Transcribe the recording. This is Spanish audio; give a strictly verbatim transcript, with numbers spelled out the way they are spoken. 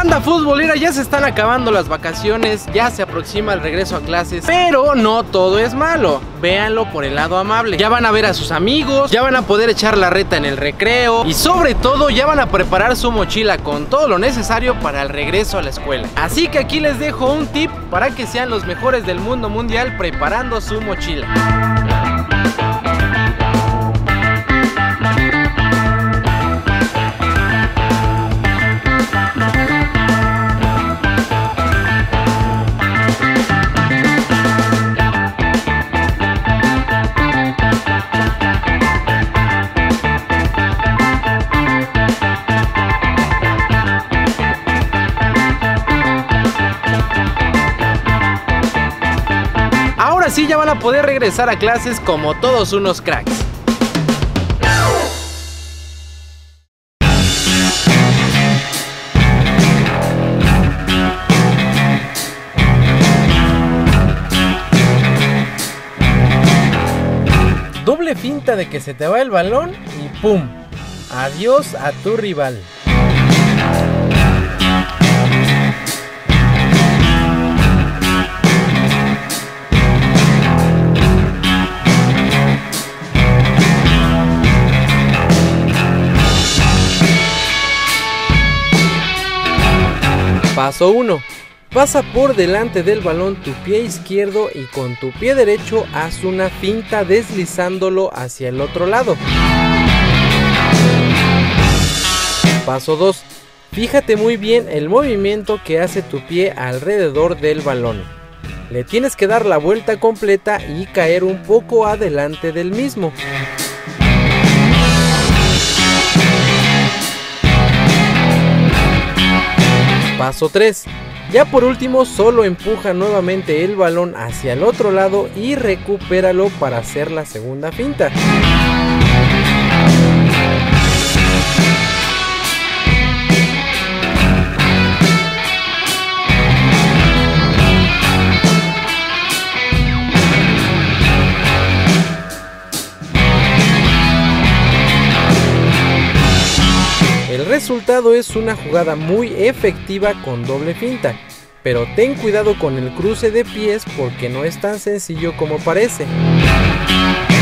Banda futbolera, ya se están acabando las vacaciones, ya se aproxima el regreso a clases, pero no todo es malo. Véanlo por el lado amable. Ya van a ver a sus amigos, ya van a poder echar la reta en el recreo y sobre todo ya van a preparar su mochila con todo lo necesario para el regreso a la escuela. Así que aquí les dejo un tip para que sean los mejores del mundo mundial preparando su mochila. Así ya van a poder regresar a clases como todos unos cracks. Doble finta de que se te va el balón y ¡pum! Adiós a tu rival. Paso uno. Pasa por delante del balón tu pie izquierdo y con tu pie derecho haz una finta deslizándolo hacia el otro lado. Paso dos. Fíjate muy bien el movimiento que hace tu pie alrededor del balón. Le tienes que dar la vuelta completa y caer un poco adelante del mismo. Paso tres. Ya por último, solo empuja nuevamente el balón hacia el otro lado y recupéralo para hacer la segunda finta. El resultado es una jugada muy efectiva con doble finta, pero ten cuidado con el cruce de pies porque no es tan sencillo como parece.